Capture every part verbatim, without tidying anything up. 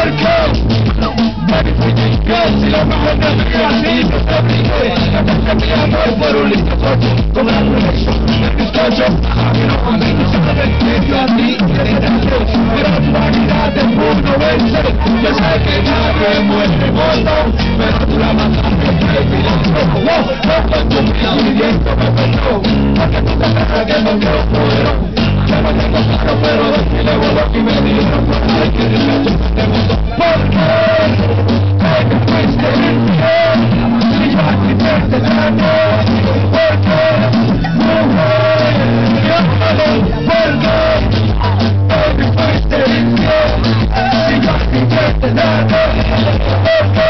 Baby, fuiste infiel, si la mujer no me queda así, no te apliqué. Ganaste mi amor por un listo coche, con la relación de bizcocho. A mí no me sabes que yo a ti te enganché, pero en realidad te pudo vencer. Yo sé que nadie muere moto, pero tú la mataste, baby, let's go. No, no fue tu vida pidiendo me perdón, porque tú te crees que no quiero poder. Ya no tengo claro, pero de ti le vuelvo aquí me dijeron, ay, que descanso te gustó. ¿Por qué? Baby, fuiste infiel, y yo a ti te engañé. ¿Por qué? Mujer, llámalo, ¿por qué? Baby, fuiste infiel, y yo a ti te engañé. ¿Por qué?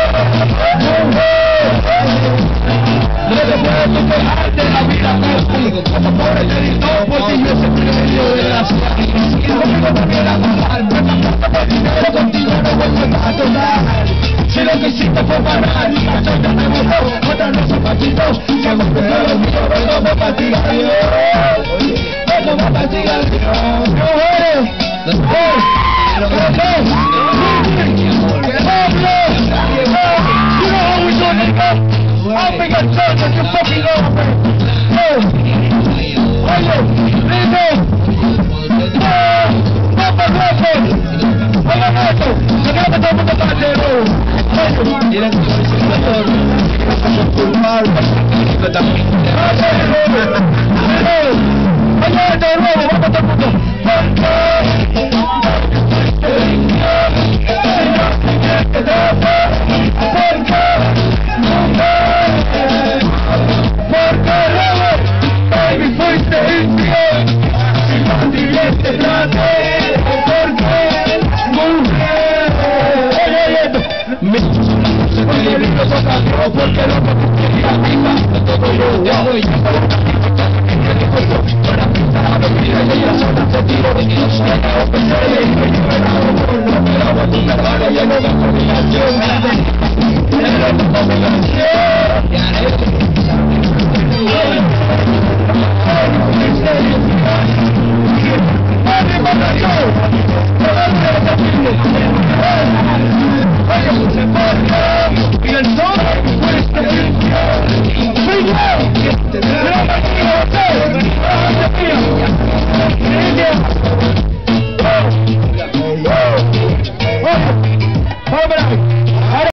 Mujer, no te puedo dejarte la vida contigo, como por el delito, porque yo siempre me dio de la ciudad. Y conmigo no quiero pasar, me pasaste por dinero, contigo no vuelvo a tocar. Si lo que hiciste fue parar, yo ya me gustó, otra no se paquitos. Si hemos pegado los míos, vengo me castiga Dios. Vengo me castiga Dios. No eres, no eres, you know how we do it, nigga. I'm big as church and you fucking love me. Yo, oye, lindo. No, no me bloques. Oigan esto, que creo que todo el mundo está entero. Oye, tiene que ser senador. Gracias por culpar. Yo también. Oye, de nuevo, vamos todo el mundo. ¿Por qué? ¿Por qué? Baby, fuiste infiel, si más bien te traté, ¿por qué? Mujer, oye, oye, me oye, lindo sacando, porque no me quería picar, todo yo, ya voy, ya voy, para pintar, mira, y ella sola se tiró, y no sé, no pensé, y me liberaba, no me daba tu hermano, ya no me coordinación.